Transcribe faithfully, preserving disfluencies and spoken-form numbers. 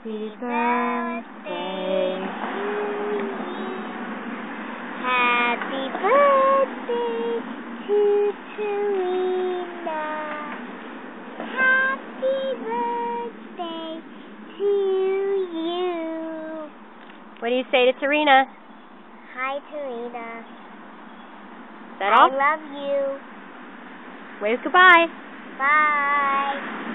Happy birthday to you. Happy birthday to Taryna. Happy birthday to you. What do you say to Taryna? Hi, Taryna. Is that all? I love you. Wave goodbye. Bye.